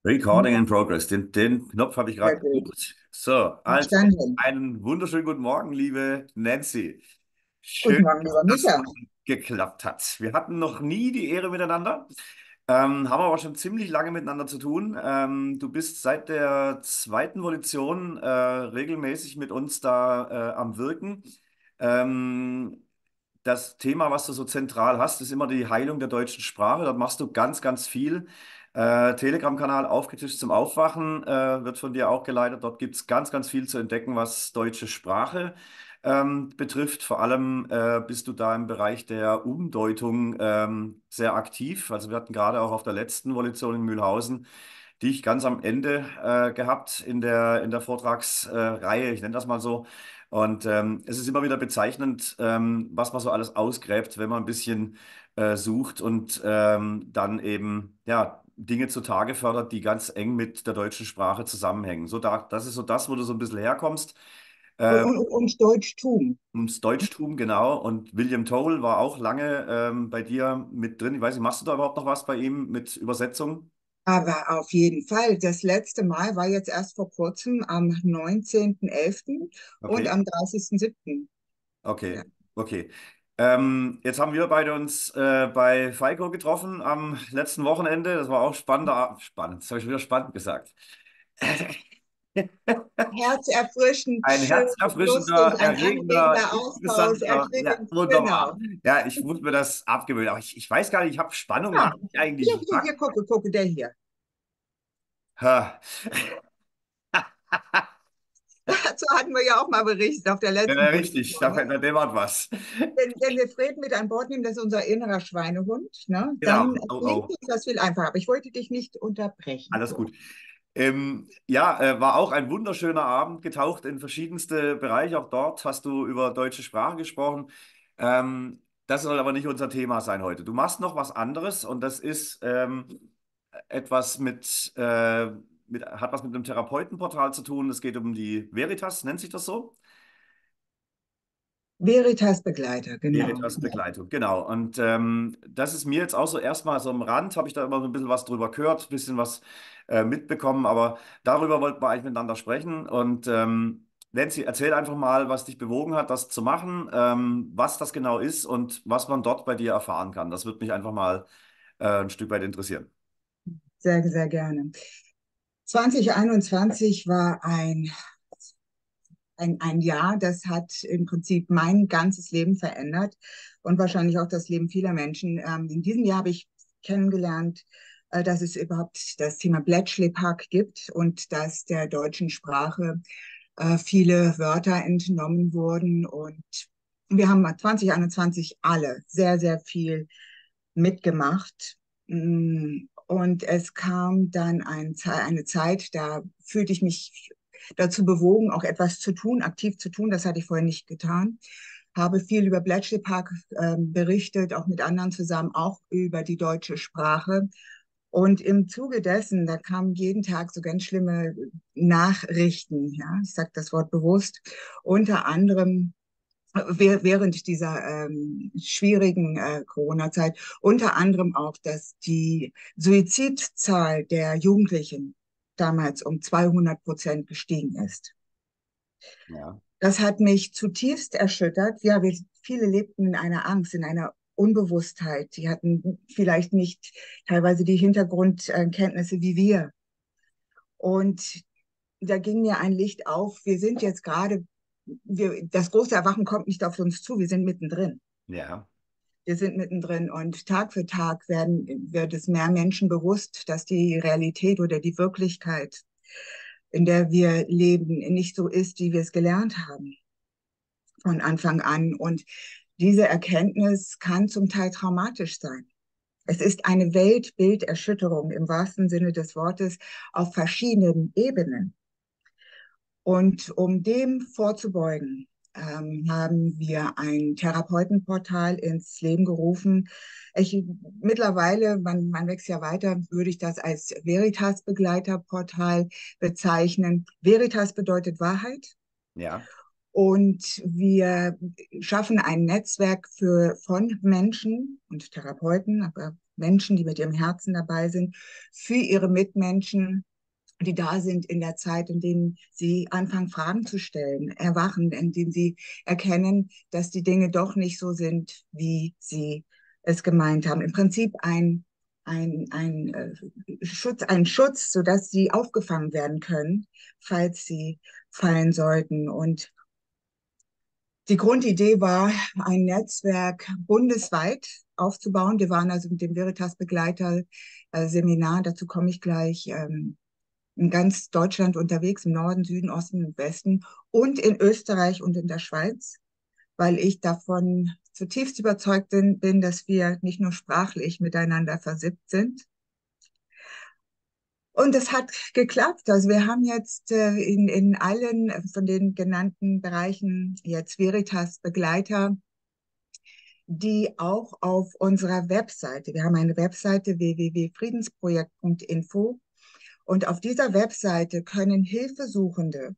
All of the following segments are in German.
Recording in progress. Den Knopf habe ich Sehr gerade gut. gedrückt. So, also Verstanden. einen wunderschönen guten Morgen, liebe Nancy. Guten Schön, Morgen, dass lieber das Micha. nun geklappt hat. Wir hatten noch nie die Ehre miteinander, haben aber schon ziemlich lange miteinander zu tun. Du bist seit der zweiten Volition regelmäßig mit uns da am Wirken. Das Thema, was du so zentral hast, ist immer die Heilung der deutschen Sprache. Dort machst du ganz, ganz viel. Telegram-Kanal Aufgetischt zum Aufwachen wird von dir auch geleitet. Dort gibt es ganz, ganz viel zu entdecken, was deutsche Sprache betrifft. Vor allem bist du da im Bereich der Umdeutung sehr aktiv. Also wir hatten gerade auch auf der letzten Volition in Mühlhausen dich ganz am Ende gehabt in der Vortragsreihe, ich nenne das mal so. Und es ist immer wieder bezeichnend, was man so alles ausgräbt, wenn man ein bisschen sucht und dann eben ja, Dinge zutage fördert, die ganz eng mit der deutschen Sprache zusammenhängen. Das ist so das, wo du so ein bisschen herkommst. Und, Äh, und, und Deutschtum. Ums Deutschtum, genau. Und William Toll war auch lange bei dir mit drin. Ich weiß nicht, machst du da überhaupt noch was bei ihm mit Übersetzung? Aber auf jeden Fall, das letzte Mal war jetzt erst vor kurzem am 19.11. und Okay. am 30.07. Ja. Okay, okay. Jetzt haben wir beide uns bei Falco getroffen am letzten Wochenende. Das war auch spannend. Das habe ich wieder spannend gesagt. Herzerfrischend, Ein schön, herzerfrischender, lustig, ein erregender, anregender Austausch, interessanter, ja, erquickend. wunderbar. Genau. Ja, ich muss mir das abgewöhnen. Aber ich weiß gar nicht, ich habe Spannung, Ja, mag ich eigentlich. hier, Ich hier, mag, hier, gucke, der hier. ha. Dazu hatten wir ja auch mal berichtet auf der Ja, letzten richtig, Position. Ne? da dämmert was. Wenn wir Fred mit an Bord nehmen, das ist unser innerer Schweinehund, ne? Genau. Dann Oh, klingt oh. uns das viel einfacher. Aber ich wollte dich nicht unterbrechen. Alles So. gut. Ja, war auch ein wunderschöner Abend, getaucht in verschiedenste Bereiche. Auch dort hast du über deutsche Sprache gesprochen. Das soll aber nicht unser Thema sein heute. Du machst noch was anderes und das ist etwas hat was mit einem Therapeutenportal zu tun. Es geht um die Veritas, nennt sich das so? Veritas Begleiter, genau. Veritas Ja. Begleitung, genau. Und das ist mir jetzt auch so erstmal so am Rand, habe ich da immer so ein bisschen was drüber gehört, ein bisschen was mitbekommen, aber darüber wollten wir eigentlich miteinander sprechen. Und Nancy, erzähl einfach mal, was dich bewogen hat, das zu machen, was das genau ist und was man dort bei dir erfahren kann. Das würde mich einfach mal ein Stück weit interessieren. Sehr, sehr gerne. 2021 war ein Jahr, das hat im Prinzip mein ganzes Leben verändert und wahrscheinlich auch das Leben vieler Menschen. In diesem Jahr habe ich kennengelernt, dass es überhaupt das Thema Bletchley-Park gibt und dass der deutschen Sprache viele Wörter entnommen wurden. Und wir haben 2021 alle sehr, sehr viel mitgemacht. Und es kam dann eine Zeit, da fühlte ich mich dazu bewogen, auch etwas zu tun, aktiv zu tun. Das hatte ich vorher nicht getan. Habe viel über Bletchley Park berichtet, auch mit anderen zusammen, auch über die deutsche Sprache. Und im Zuge dessen, da kamen jeden Tag so ganz schlimme Nachrichten, ja, ich sage das Wort bewusst, unter anderem während dieser schwierigen Corona-Zeit, unter anderem auch, dass die Suizidzahl der Jugendlichen damals um 200% gestiegen ist. Ja. Das hat mich zutiefst erschüttert. Ja, viele lebten in einer Angst, in einer Unbewusstheit. Die hatten vielleicht nicht teilweise die Hintergrundkenntnisse wie wir. Und da ging mir ein Licht auf. Wir sind jetzt gerade, das große Erwachen kommt nicht auf uns zu, wir sind mittendrin. Ja. Wir sind mittendrin und Tag für Tag wird es mehr Menschen bewusst, dass die Realität oder die Wirklichkeit, in der wir leben, nicht so ist, wie wir es gelernt haben von Anfang an. Und diese Erkenntnis kann zum Teil traumatisch sein. Es ist eine Weltbilderschütterung im wahrsten Sinne des Wortes auf verschiedenen Ebenen. Und um dem vorzubeugen, haben wir ein Therapeutenportal ins Leben gerufen. Mittlerweile, man wächst ja weiter, würde ich das als Veritas-Begleiterportal bezeichnen. Veritas bedeutet Wahrheit. Ja. Und wir schaffen ein Netzwerk von Menschen und Therapeuten, aber Menschen, die mit ihrem Herzen dabei sind, für ihre Mitmenschen, die da sind in der Zeit, in denen sie anfangen, Fragen zu stellen, erwachen, in denen sie erkennen, dass die Dinge doch nicht so sind, wie sie es gemeint haben. Im Prinzip ein Schutz, sodass sie aufgefangen werden können, falls sie fallen sollten. Und die Grundidee war, ein Netzwerk bundesweit aufzubauen. Wir waren also mit dem Veritas-Begleiter Seminar, dazu komme ich gleich, in ganz Deutschland unterwegs, im Norden, Süden, Osten und Westen und in Österreich und in der Schweiz, weil ich davon zutiefst überzeugt bin, dass wir nicht nur sprachlich miteinander versippt sind. Und es hat geklappt. Also wir haben jetzt in allen von den genannten Bereichen jetzt Veritas-Begleiter, die auch auf unserer Webseite, wir haben eine Webseite www.friedensprojekt.info, und auf dieser Webseite können Hilfesuchende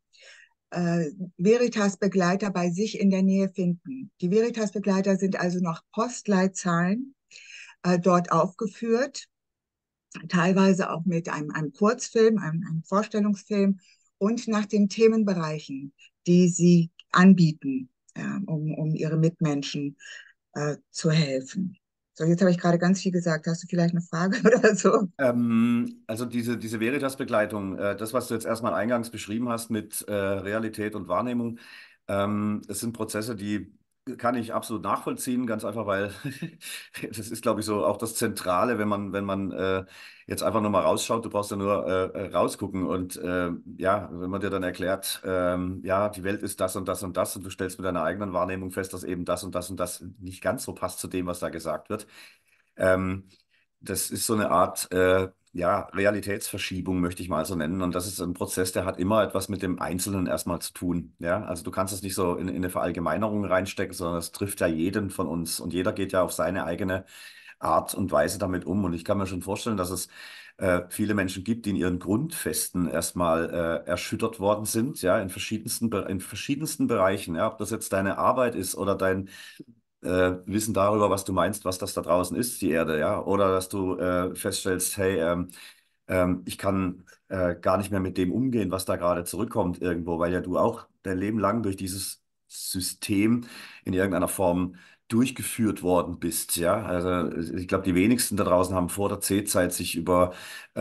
Veritas-Begleiter bei sich in der Nähe finden. Die Veritas-Begleiter sind also nach Postleitzahlen dort aufgeführt, teilweise auch mit einem Kurzfilm, einem Vorstellungsfilm und nach den Themenbereichen, die sie anbieten, um ihre Mitmenschen zu helfen. So, jetzt habe ich gerade ganz viel gesagt. Hast du vielleicht eine Frage oder so? Also diese Veritas-Begleitung, das, was du jetzt erstmal eingangs beschrieben hast mit Realität und Wahrnehmung, es sind Prozesse, die kann ich absolut nachvollziehen, ganz einfach, weil das ist, glaube ich, so auch das Zentrale, wenn man jetzt einfach nur mal rausschaut, du brauchst ja nur rausgucken und ja, wenn man dir dann erklärt, ja, die Welt ist das und das und das und du stellst mit deiner eigenen Wahrnehmung fest, dass eben das und das und das nicht ganz so passt zu dem, was da gesagt wird. Ähm, Das ist so eine Art ja, Realitätsverschiebung, möchte ich mal so nennen. Und das ist ein Prozess, der hat immer etwas mit dem Einzelnen erstmal zu tun. Ja? Also du kannst es nicht so in eine Verallgemeinerung reinstecken, sondern es trifft ja jeden von uns. Und jeder geht ja auf seine eigene Art und Weise damit um. Und ich kann mir schon vorstellen, dass es viele Menschen gibt, die in ihren Grundfesten erstmal erschüttert worden sind, ja, in verschiedensten Bereichen. Ja? Ob das jetzt deine Arbeit ist oder dein Wissen darüber, was du meinst, was das da draußen ist, die Erde, ja, oder dass du feststellst, hey, ich kann gar nicht mehr mit dem umgehen, was da gerade zurückkommt irgendwo, weil ja du auch dein Leben lang durch dieses System in irgendeiner Form durchgeführt worden bist, ja. Also ich glaube, die wenigsten da draußen haben vor der C-Zeit sich über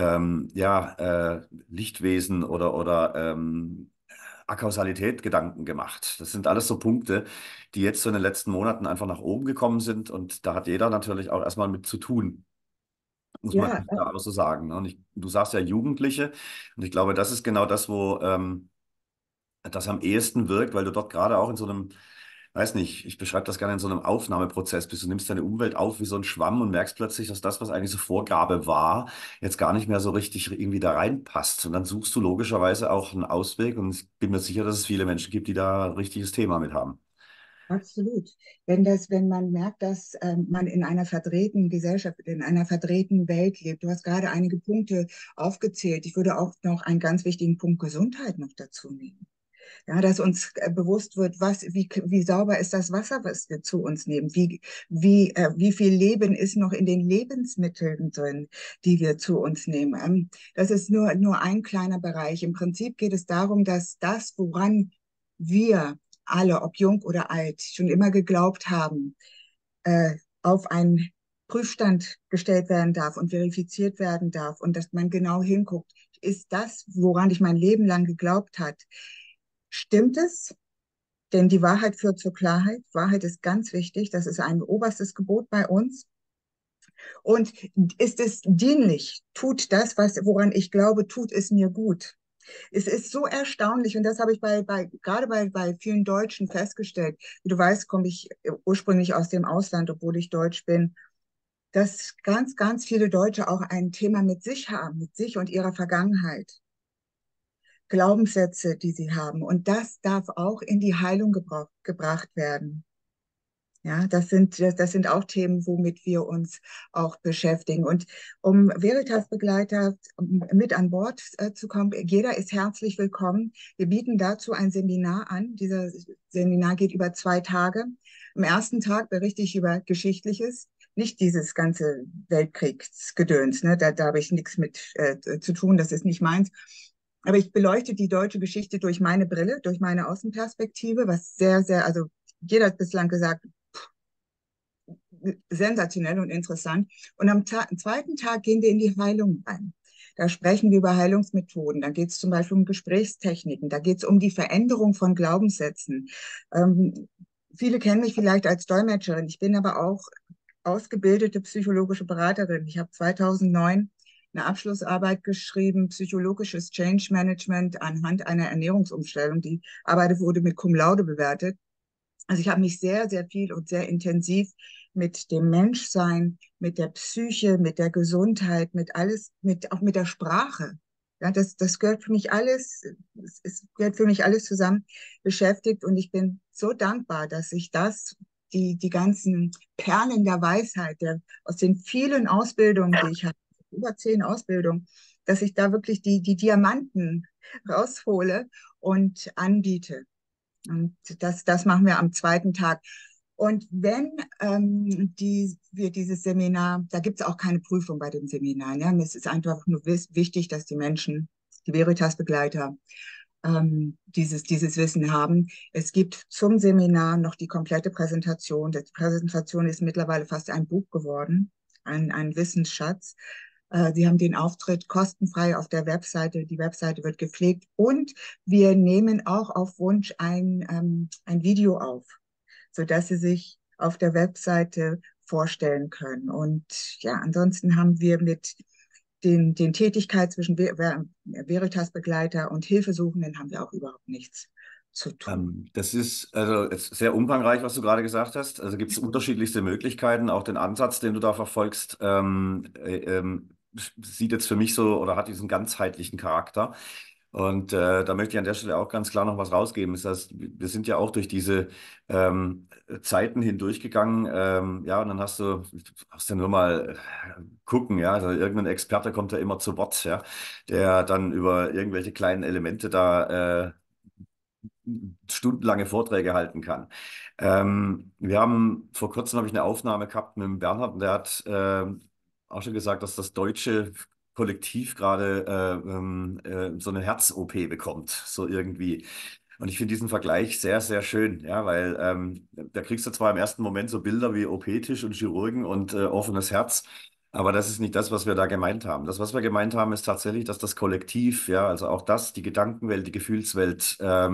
ja, Lichtwesen oder Akausalität Gedanken gemacht. Das sind alles so Punkte, die jetzt so in den letzten Monaten einfach nach oben gekommen sind und da hat jeder natürlich auch erstmal mit zu tun, muss man Ja, ganz klar auch so sagen. Ne? Und du sagst ja Jugendliche und ich glaube, das ist genau das, wo das am ehesten wirkt, weil du dort gerade auch in so einem, weiß nicht, ich beschreibe das gerne in so einem Aufnahmeprozess bist. Du nimmst deine Umwelt auf wie so ein Schwamm und merkst plötzlich, dass das, was eigentlich so Vorgabe war, jetzt gar nicht mehr so richtig irgendwie da reinpasst. Und dann suchst du logischerweise auch einen Ausweg und ich bin mir sicher, dass es viele Menschen gibt, die da ein richtiges Thema mit haben. absolut. Wenn man merkt, dass man in einer verdrehten Gesellschaft, in einer verdrehten Welt lebt. Du hast gerade einige Punkte aufgezählt. Ich würde auch noch einen ganz wichtigen Punkt Gesundheit noch dazu nehmen. Ja, dass uns bewusst wird, wie sauber ist das Wasser, was wir zu uns nehmen? Wie viel Leben ist noch in den Lebensmitteln drin, die wir zu uns nehmen? Das ist nur ein kleiner Bereich. Im Prinzip geht es darum, dass das, woran wir alle, ob jung oder alt, schon immer geglaubt haben, auf einen Prüfstand gestellt werden darf und verifiziert werden darf und dass man genau hinguckt, ist das, woran ich mein Leben lang geglaubt hat, stimmt es? Denn die Wahrheit führt zur Klarheit. Wahrheit ist ganz wichtig. Das ist ein oberstes Gebot bei uns. Und ist es dienlich? Tut das, woran ich glaube, tut es mir gut? Es ist so erstaunlich und das habe ich gerade bei vielen Deutschen festgestellt. Wie du weißt, komme ich ursprünglich aus dem Ausland, obwohl ich Deutsch bin, dass ganz viele Deutsche auch ein Thema mit sich haben, mit sich und ihrer Vergangenheit. Glaubenssätze, die sie haben. Und das darf auch in die Heilung gebracht werden. Ja, das sind auch Themen, womit wir uns auch beschäftigen. Und um Veritas-Begleiter mit an Bord zu kommen, jeder ist herzlich willkommen. Wir bieten dazu ein Seminar an. Dieses Seminar geht über 2 Tage. Am ersten Tag berichte ich über Geschichtliches, nicht dieses ganze Weltkriegsgedöns, ne? Da habe ich nichts mit zu tun, das ist nicht meins. Aber ich beleuchte die deutsche Geschichte durch meine Brille, durch meine Außenperspektive, was sehr, sehr, also jeder hat bislang gesagt, sensationell und interessant. Und am zweiten Tag gehen wir in die Heilung rein. Da sprechen wir über Heilungsmethoden. Da geht es zum Beispiel um Gesprächstechniken. Da geht es um die Veränderung von Glaubenssätzen. Ähm, Viele kennen mich vielleicht als Dolmetscherin. Ich bin aber auch ausgebildete psychologische Beraterin. Ich habe 2009 eine Abschlussarbeit geschrieben, psychologisches Change Management anhand einer Ernährungsumstellung. Die Arbeit wurde mit Cum Laude bewertet. Also ich habe mich sehr, sehr viel und sehr intensiv mit dem Menschsein, mit der Psyche, mit der Gesundheit, mit alles, auch mit der Sprache. Ja, das gehört für mich alles, es gehört für mich alles zusammen beschäftigt und ich bin so dankbar, dass ich die ganzen Perlen der Weisheit, aus den vielen Ausbildungen, die ich habe, über 10 Ausbildungen, dass ich da wirklich die Diamanten raushole und anbiete. Und das machen wir am zweiten Tag. Und wenn wir dieses Seminar, da gibt es auch keine Prüfung bei dem Seminar. Ja? Es ist einfach nur wichtig, dass die Menschen, die Veritas-Begleiter, dieses Wissen haben. Es gibt zum Seminar noch die komplette Präsentation. Die Präsentation ist mittlerweile fast ein Buch geworden, ein Wissensschatz. Sie haben den Auftritt kostenfrei auf der Webseite. Die Webseite wird gepflegt und wir nehmen auch auf Wunsch ein Video auf, sodass Sie sich auf der Webseite vorstellen können. Und ja, ansonsten haben wir mit den Tätigkeit zwischen Veritas-Begleiter und Hilfesuchenden haben wir auch überhaupt nichts zu tun. Das ist also ist sehr umfangreich, was du gerade gesagt hast. Also gibt es unterschiedlichste Möglichkeiten. Auch den Ansatz, den du da verfolgst, sieht jetzt für mich so oder hat diesen ganzheitlichen Charakter. Und da möchte ich an der Stelle auch ganz klar noch was rausgeben. Das heißt, wir sind ja auch durch diese Zeiten hindurchgegangen. Ja, und dann hast du nur mal gucken, ja. Also irgendein Experte kommt ja immer zu Wort, ja, der dann über irgendwelche kleinen Elemente da stundenlange Vorträge halten kann. Wir haben vor kurzem habe ich eine Aufnahme gehabt mit dem Bernhard und der hat auch schon gesagt, dass das deutsche Kollektiv gerade so eine Herz-OP bekommt, so irgendwie. Und ich finde diesen Vergleich sehr, sehr schön, ja, weil da kriegst du zwar im ersten Moment so Bilder wie OP-Tisch und Chirurgen und offenes Herz, aber das ist nicht das, was wir da gemeint haben. Das, was wir gemeint haben, ist tatsächlich, dass das Kollektiv, ja, also auch das, die Gedankenwelt, die Gefühlswelt,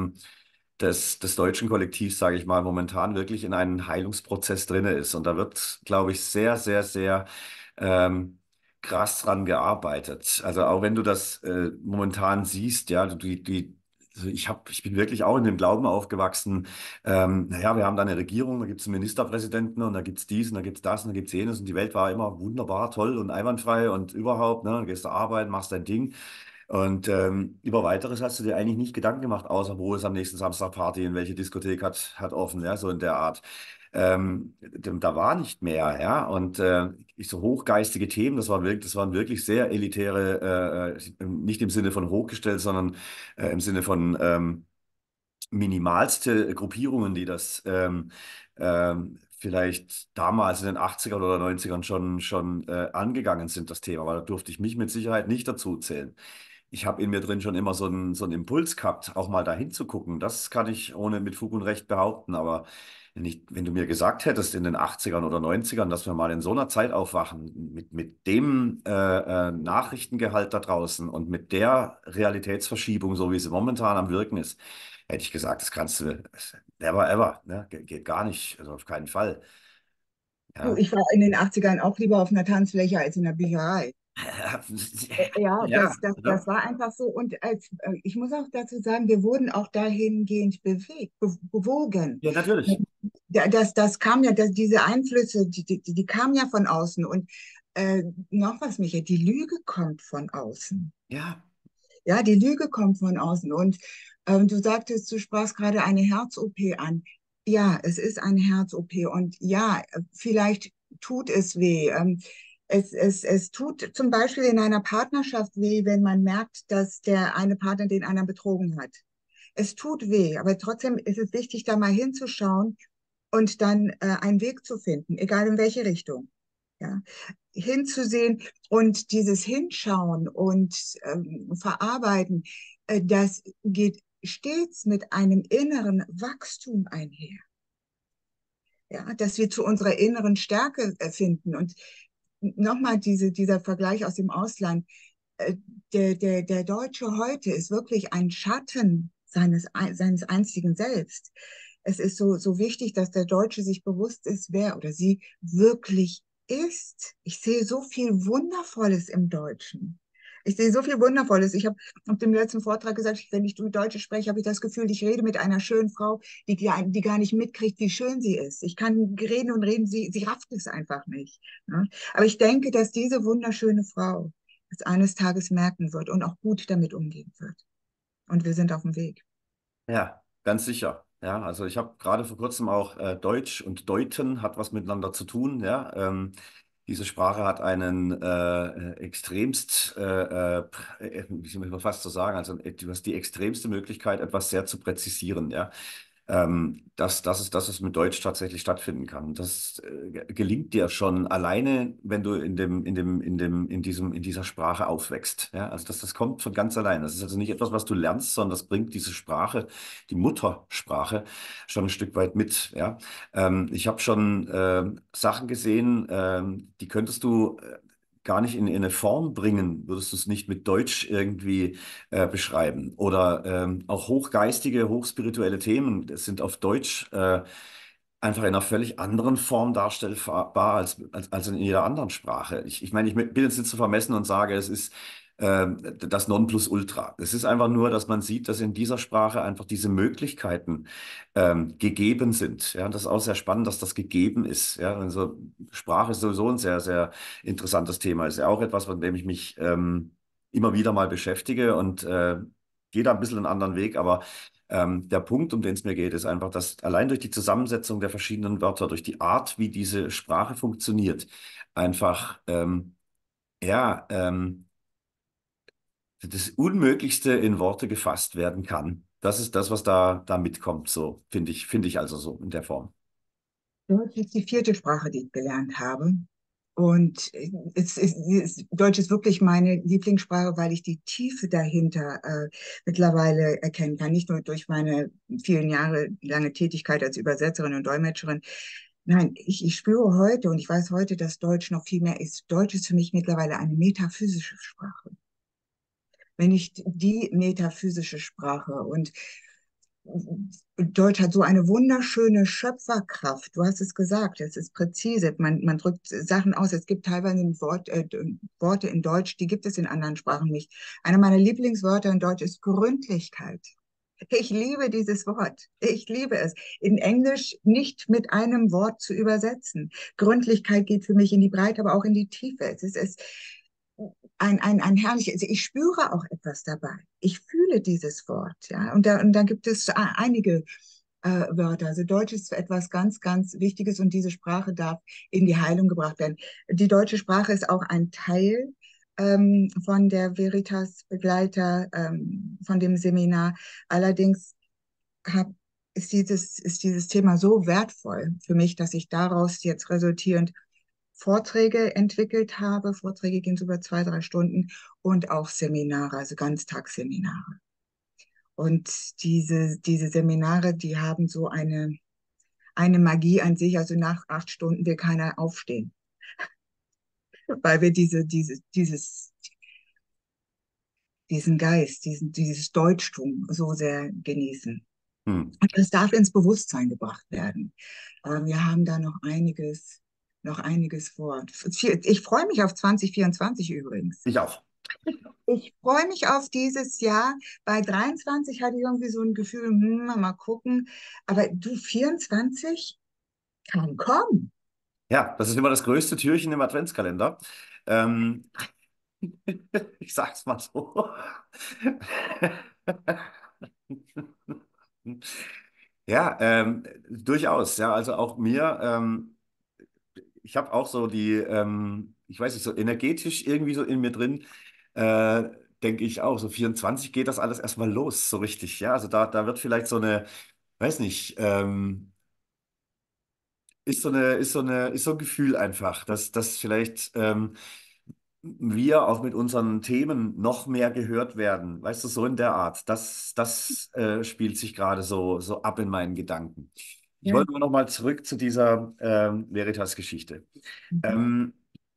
des deutschen Kollektivs, sage ich mal, momentan wirklich in einem Heilungsprozess drin ist. Und da wird, glaube ich, sehr, sehr, sehr ähm, krass dran gearbeitet. Also auch wenn du das momentan siehst, ja, also ich bin wirklich auch in dem Glauben aufgewachsen, naja, wir haben da eine Regierung, da gibt es einen Ministerpräsidenten und da gibt es dies und da gibt es das und da gibt es jenes und die Welt war immer wunderbar, toll und einwandfrei und überhaupt, ne, dann gehst du arbeiten, machst dein Ding. Und über Weiteres hast du dir eigentlich nicht Gedanken gemacht, außer wo ist am nächsten Samstag Party, in welche Diskothek hat offen, ja, so in der Art. Da war nicht mehr, ja. Und so hochgeistige Themen, das waren wirklich sehr elitäre, nicht im Sinne von hochgestellt, sondern im Sinne von minimalste Gruppierungen, die das vielleicht damals in den 80ern oder 90ern schon angegangen sind, das Thema. Aber da durfte ich mich mit Sicherheit nicht dazu zählen. Ich habe in mir drin schon immer so einen Impuls gehabt, auch mal dahin zu gucken. Das kann ich ohne mit Fug und Recht behaupten. Aber wenn du mir gesagt hättest in den 80ern oder 90ern, dass wir mal in so einer Zeit aufwachen, mit dem Nachrichtengehalt da draußen und mit der Realitätsverschiebung, so wie sie momentan am Wirken ist, hätte ich gesagt, das kannst du, never ever, ne? Geht gar nicht, also auf keinen Fall. Du, Ja. ich war in den 80ern auch lieber auf einer Tanzfläche als in der Bücherei. Ja, Ja, das ja, war einfach so. Und ich muss auch dazu sagen, wir wurden auch dahingehend bewogen. ja, natürlich. Das kam ja, diese Einflüsse, die kamen ja von außen. Und noch was, Michael, die Lüge kommt von außen. Ja, Ja, die Lüge kommt von außen. Und du sagtest, du sprachst gerade eine Herz-OP an. Ja, es ist eine Herz-OP. Und ja, vielleicht tut es weh. Es tut zum Beispiel in einer Partnerschaft weh, wenn man merkt, dass der eine Partner den anderen betrogen hat. Es tut weh, aber trotzdem ist es wichtig, da mal hinzuschauen und dann einen Weg zu finden, egal in welche Richtung. Ja, hinzusehen und dieses Hinschauen und Verarbeiten, das geht stets mit einem inneren Wachstum einher. Ja, dass wir zu unserer inneren Stärke finden. Und nochmal dieser Vergleich aus dem Ausland. Äh, der Deutsche heute ist wirklich ein Schatten seines einzigen Selbst. Es ist so wichtig, dass der Deutsche sich bewusst ist, wer oder sie wirklich ist. Ich sehe so viel Wundervolles im Deutschen. Ich sehe so viel Wundervolles. Ich habe auf dem letzten Vortrag gesagt, wenn ich Deutsch spreche, habe ich das Gefühl, ich rede mit einer schönen Frau, die gar nicht mitkriegt, wie schön sie ist. Ich kann reden und reden, sie rafft es einfach nicht. Ne? Aber ich denke, dass diese wunderschöne Frau es eines Tages merken wird und auch gut damit umgehen wird. Und wir sind auf dem Weg. Ja, ganz sicher. Ja, also ich habe gerade vor kurzem auch Deutsch und Deuten hat was miteinander zu tun. Ja, diese Sprache hat einen extremst, wie soll man fast so sagen, also du hast die extremste Möglichkeit, etwas sehr zu präzisieren. Ja, dass es mit Deutsch tatsächlich stattfinden kann. Das gelingt dir schon alleine, wenn du in dieser Sprache aufwächst. Ja, also das kommt von ganz allein. Das ist also nicht etwas, was du lernst, sondern das bringt diese Sprache, die Muttersprache, schon ein Stück weit mit. Ja, ich habe schon Sachen gesehen, die könntest du gar nicht in eine Form bringen, würdest du es nicht mit Deutsch irgendwie beschreiben. Oder auch hochgeistige, hochspirituelle Themen, das sind auf Deutsch einfach in einer völlig anderen Form darstellbar als in jeder anderen Sprache. Ich meine, ich bin jetzt nicht zu vermessen und sage, es ist das Nonplusultra. Es ist einfach nur, dass man sieht, dass in dieser Sprache einfach diese Möglichkeiten gegeben sind. Ja, und das ist auch sehr spannend, dass das gegeben ist. Ja, also Sprache ist sowieso ein sehr, sehr interessantes Thema. Ist ja auch etwas, mit dem ich mich immer wieder mal beschäftige und gehe da ein bisschen einen anderen Weg, aber der Punkt, um den es mir geht, ist einfach, dass allein durch die Zusammensetzung der verschiedenen Wörter, durch die Art, wie diese Sprache funktioniert, einfach ja, das Unmöglichste in Worte gefasst werden kann. Das ist das, was da mitkommt, so finde ich also so in der Form. Deutsch ist die vierte Sprache, die ich gelernt habe. Und Deutsch ist wirklich meine Lieblingssprache, weil ich die Tiefe dahinter mittlerweile erkennen kann. Nicht nur durch meine vielen Jahre lange Tätigkeit als Übersetzerin und Dolmetscherin. Nein, ich spüre heute und ich weiß heute, dass Deutsch noch viel mehr ist. Deutsch ist für mich mittlerweile eine metaphysische Sprache, wenn nicht die metaphysische Sprache. Und Deutsch hat so eine wunderschöne Schöpferkraft. Du hast es gesagt, es ist präzise. Man drückt Sachen aus. Es gibt teilweise Worte in Deutsch, die gibt es in anderen Sprachen nicht. Einer meiner Lieblingswörter in Deutsch ist Gründlichkeit. Ich liebe dieses Wort. Ich liebe es. In Englisch nicht mit einem Wort zu übersetzen. Gründlichkeit geht für mich in die Breite, aber auch in die Tiefe. Es ein herrliches, ich spüre auch etwas dabei. Ich fühle dieses Wort, ja. Und da gibt es einige Wörter. Also Deutsch ist etwas ganz, ganz Wichtiges und diese Sprache darf in die Heilung gebracht werden. Die deutsche Sprache ist auch ein Teil von der Veritas Begleiter, von dem Seminar. Allerdings hab, ist dieses Thema so wertvoll für mich, dass ich daraus jetzt resultierend Vorträge entwickelt habe. Vorträge gehen so über 2, 3 Stunden und auch Seminare, also Ganztagsseminare. Und diese Seminare, die haben so eine Magie an sich. Also nach 8 Stunden will keiner aufstehen, weil wir diesen Geist, dieses Deutschtum so sehr genießen. Hm. Und das darf ins Bewusstsein gebracht werden. Wir haben da noch einiges vor. Ich freue mich auf 2024 übrigens. Ich auch. Ich freue mich auf dieses Jahr. Bei 23 hatte ich irgendwie so ein Gefühl, mal gucken. Aber du 24 kann kommen. Ja, das ist immer das größte Türchen im Adventskalender. Ähm, ich sag's mal so. Ja, durchaus. Ja, also auch mir, ich habe auch so ich weiß nicht, so energetisch irgendwie so in mir drin, äh, denke ich auch, so 24 geht das alles erstmal los, so richtig. Ja, also da wird vielleicht so eine, weiß nicht, ist so ein Gefühl einfach, dass vielleicht wir auch mit unseren Themen noch mehr gehört werden. Weißt du, so in der Art. Das spielt sich gerade so ab in meinen Gedanken. Ich Ja. wollte nur noch mal zurück zu dieser Veritas-Geschichte. Mhm. Ähm,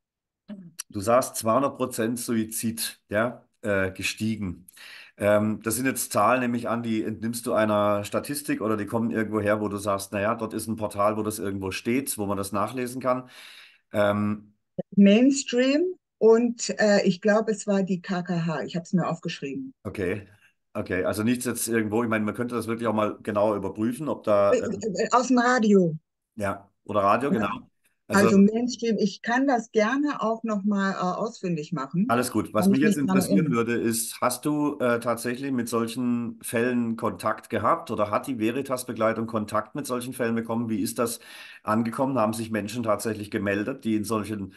Du sagst 200% Suizid, ja, gestiegen. Das sind jetzt Zahlen, nehme ich an, die entnimmst du einer Statistik oder die kommen irgendwo her, wo du sagst, naja, dort ist ein Portal, wo das irgendwo steht, wo man das nachlesen kann. Ähm, Mainstream und ich glaube, es war die KKH. Ich habe es mir aufgeschrieben. okay, okay, also nichts jetzt irgendwo, ich meine, man könnte das wirklich auch mal genauer überprüfen, ob da, Aus dem Radio. ja, oder Radio, Ja. genau. Also Also Mainstream, ich kann das gerne auch nochmal ausfindig machen, alles gut. Was kann mich ich jetzt mich daran interessieren erinnern. würde, ist, hast du tatsächlich mit solchen Fällen Kontakt gehabt oder hat die Veritas-Begleitung Kontakt mit solchen Fällen bekommen? Wie ist das angekommen? Haben sich Menschen tatsächlich gemeldet, die in solchen,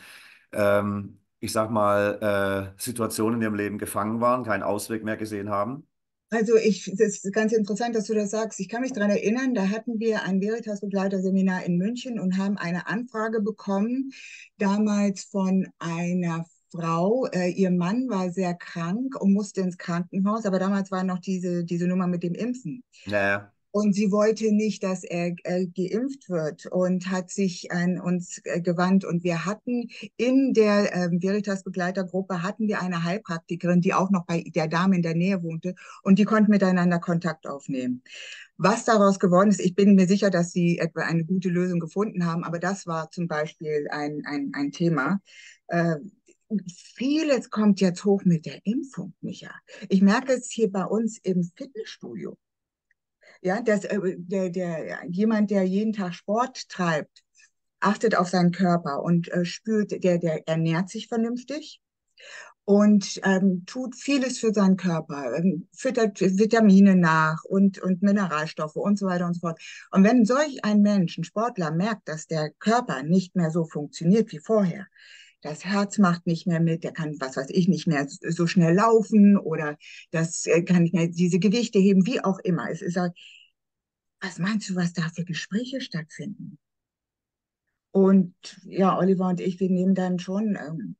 ich sag mal, Situationen in ihrem Leben gefangen waren, keinen Ausweg mehr gesehen haben? Also das ist ganz interessant, dass du das sagst. Ich kann mich daran erinnern, da hatten wir ein Veritas-Begleiterseminar in München und haben eine Anfrage bekommen, damals von einer Frau. Ihr Mann war sehr krank und musste ins Krankenhaus, aber damals war noch diese Nummer mit dem Impfen. Naja, Und sie wollte nicht, dass er geimpft wird und hat sich an uns gewandt. Und wir hatten in der Veritas-Begleitergruppe hatten wir eine Heilpraktikerin, die auch noch bei der Dame in der Nähe wohnte. Und die konnten miteinander Kontakt aufnehmen. Was daraus geworden ist, ich bin mir sicher, dass sie etwa eine gute Lösung gefunden haben. Aber das war zum Beispiel ein Thema. Äh, Vieles kommt jetzt hoch mit der Impfung, Micha. Ich merke es hier bei uns im Fitnessstudio. Ja, jemand, der jeden Tag Sport treibt, achtet auf seinen Körper und spürt, der ernährt sich vernünftig und tut vieles für seinen Körper, füttert Vitamine nach und Mineralstoffe und so weiter und so fort. Und wenn solch ein Mensch, ein Sportler, merkt, dass der Körper nicht mehr so funktioniert wie vorher, das Herz macht nicht mehr mit, der kann, was weiß ich, nicht mehr so schnell laufen oder das kann nicht mehr diese Gewichte heben, wie auch immer. Es ist halt, was meinst du, was da für Gespräche stattfinden? Und ja, Oliver und ich, wir nehmen dann schon,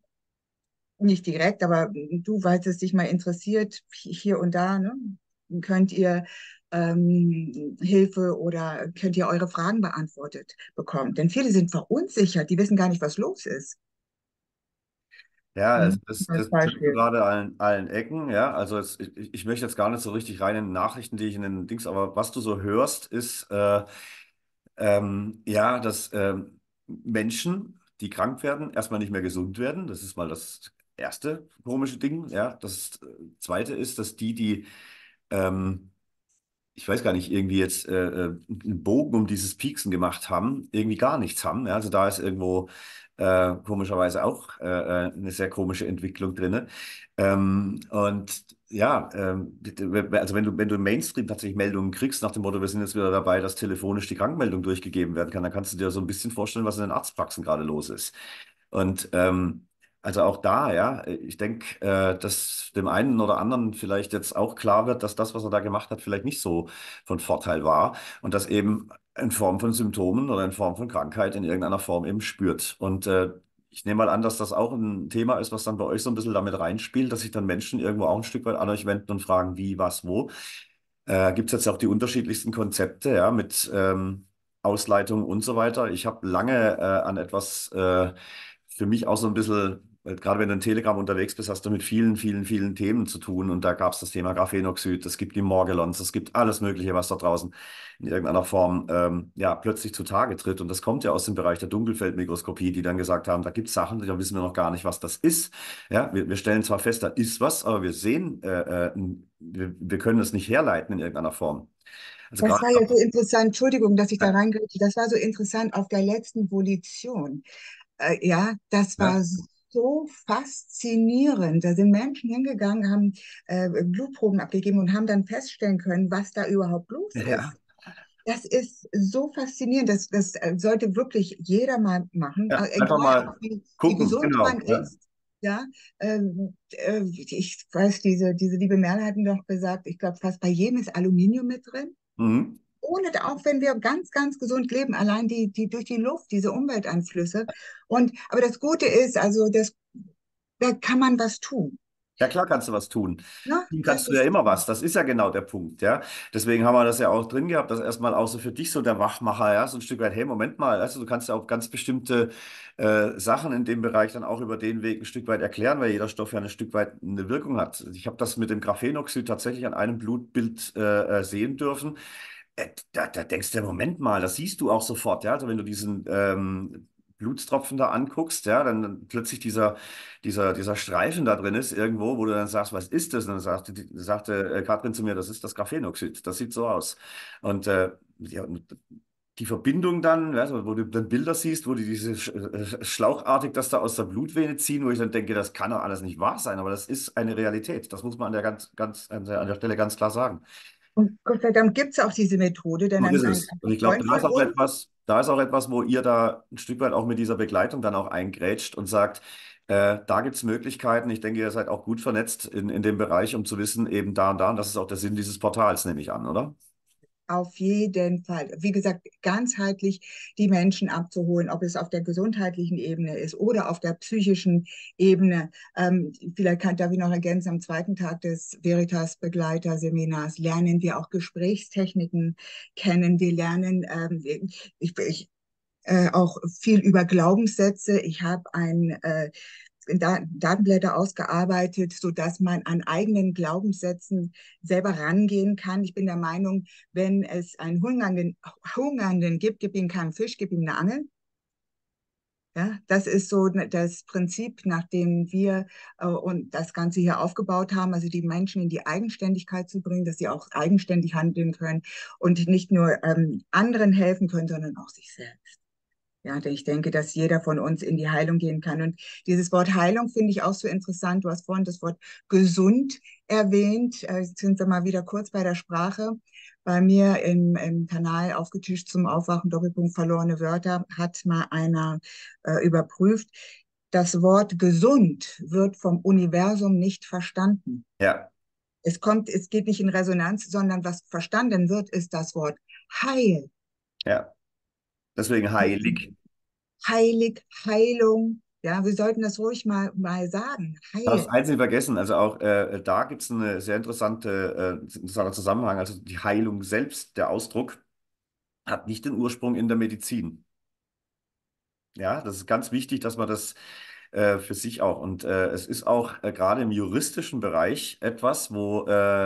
nicht direkt, aber du, weil es dich mal interessiert, hier und da, ne, könnt ihr Hilfe oder könnt ihr eure Fragen beantwortet bekommen. Denn viele sind verunsichert, die wissen gar nicht, was los ist. ja, Ne? das Als trifft du Beispiel. gerade allen Ecken, ja. Also ich möchte jetzt gar nicht so richtig rein in den Nachrichten, die ich in den Dings, aber was du so hörst, ist ja, dass Menschen, die krank werden, erstmal nicht mehr gesund werden. Das ist mal das erste komische Ding. Ja, das zweite ist, dass die ähm, ich weiß gar nicht, irgendwie jetzt einen Bogen um dieses Pieksen gemacht haben, irgendwie gar nichts haben. Ja? Also da ist irgendwo komischerweise auch eine sehr komische Entwicklung drin. Und ja, also wenn du im Mainstream tatsächlich Meldungen kriegst, nach dem Motto, wir sind jetzt wieder dabei, dass telefonisch die Krankmeldung durchgegeben werden kann, dann kannst du dir so ein bisschen vorstellen, was in den Arztpraxen gerade los ist. Und also auch da, ja, ich denke, dass dem einen oder anderen vielleicht jetzt auch klar wird, dass das, was er da gemacht hat, vielleicht nicht so von Vorteil war und das eben in Form von Symptomen oder in Form von Krankheit in irgendeiner Form eben spürt. Und ich nehme mal an, dass das auch ein Thema ist, was dann bei euch so ein bisschen damit reinspielt, dass sich dann Menschen irgendwo auch ein Stück weit an euch wenden und fragen, wie, was, wo. Gibt es jetzt auch die unterschiedlichsten Konzepte, ja, mit Ausleitung und so weiter. Ich habe lange an etwas für mich auch so ein bisschen, weil gerade wenn du in Telegram unterwegs bist, hast du mit vielen, vielen, vielen Themen zu tun. Und da gab es das Thema Graphenoxid, es gibt die Morgellons, es gibt alles Mögliche, was da draußen in irgendeiner Form ja, plötzlich zutage tritt. Und das kommt ja aus dem Bereich der Dunkelfeldmikroskopie, die dann gesagt haben, da gibt es Sachen, da wissen wir noch gar nicht, was das ist. Ja, wir stellen zwar fest, da ist was, aber wir sehen, wir können es nicht herleiten in irgendeiner Form. Also Das gerade, war ja so interessant, Entschuldigung, dass ich da ja, reingreife, das war so interessant auf der letzten Volition. Ja, das ja, war so faszinierend. Da sind Menschen hingegangen, haben Blutproben abgegeben und haben dann feststellen können, was da überhaupt los ist. ja, Das ist so faszinierend. Das sollte wirklich jeder mal machen, ja, einfach egal mal wie gucken, gesund man genau. Ja. ist. Ja, ich weiß, diese liebe Merle hat mir doch gesagt, ich glaube, fast bei jedem ist Aluminium mit drin. Mhm. ohne, auch wenn wir ganz, ganz gesund leben, allein die durch die Luft, diese Umwelteinflüsse. Aber das Gute ist, also da kann man was tun. Ja, klar kannst du was tun. Ne? Tun Das kannst du ja ist, immer was. Das ist ja genau der Punkt, ja. Deswegen haben wir das ja auch drin gehabt, dass erstmal auch so für dich so der Wachmacher, ja, so ein Stück weit, hey, Moment mal, also du kannst ja auch ganz bestimmte Sachen in dem Bereich dann auch über den Weg ein Stück weit erklären, weil jeder Stoff ja ein Stück weit eine Wirkung hat. Ich habe das mit dem Graphenoxid tatsächlich an einem Blutbild sehen dürfen. Da denkst du, Moment mal, das siehst du auch sofort, ja. Also wenn du diesen Blutstropfen da anguckst, ja, dann plötzlich dieser Streifen da drin ist irgendwo, wo du dann sagst, was ist das? Und dann sagte Katrin zu mir, das ist das Graphenoxid, das sieht so aus. Und ja, und die Verbindung dann, ja, so, wo du dann Bilder siehst, wo die diese schlauchartig das da aus der Blutvene ziehen, wo ich dann denke, das kann doch alles nicht wahr sein, aber das ist eine Realität. Das muss man an der Stelle ganz klar sagen. und Gott sei Dank gibt es auch diese Methode, denn So ist ein es. Und ich glaube, Freund von uns, da ist auch etwas, wo ihr da ein Stück weit auch mit dieser Begleitung dann auch eingrätscht und sagt, da gibt es Möglichkeiten. Ich denke, ihr seid auch gut vernetzt in dem Bereich, um zu wissen, eben da und da. Und das ist auch der Sinn dieses Portals, nehme ich an, oder? auf jeden Fall. Wie gesagt, ganzheitlich die Menschen abzuholen, ob es auf der gesundheitlichen Ebene ist oder auf der psychischen Ebene. Darf ich noch ergänzen, am zweiten Tag des Veritas-Begleiterseminars lernen wir auch Gesprächstechniken kennen. Wir lernen, ich auch viel über Glaubenssätze. Ich habe Datenblätter ausgearbeitet, sodass man an eigenen Glaubenssätzen selber rangehen kann. Ich bin der Meinung, wenn es einen Hungernden gibt, gib ihm keinen Fisch, gib ihm eine Angel. Ja, das ist so das Prinzip, nach dem wir und das Ganze hier aufgebaut haben, also die Menschen in die Eigenständigkeit zu bringen, dass sie auch eigenständig handeln können und nicht nur anderen helfen können, sondern auch sich selbst. Ja, ich denke, dass jeder von uns in die Heilung gehen kann. Und dieses Wort Heilung finde ich auch so interessant. Du hast vorhin das Wort gesund erwähnt. Jetzt sind wir mal wieder kurz bei der Sprache. Bei mir im Kanal Aufgetischt zum Aufwachen, Doppelpunkt verlorene Wörter, hat mal einer überprüft. Das Wort gesund wird vom Universum nicht verstanden. Ja, Es geht nicht in Resonanz, sondern was verstanden wird, ist das Wort Heil. ja. Deswegen heilig. Heilig, Heilung. Ja, wir sollten das ruhig mal sagen. Du hast Heil. eins nicht vergessen, also auch da gibt es eine sehr interessanter Zusammenhang. Also die Heilung selbst, der Ausdruck, hat nicht den Ursprung in der Medizin. Ja, das ist ganz wichtig, dass man das für sich auch. Und es ist auch gerade im juristischen Bereich etwas, wo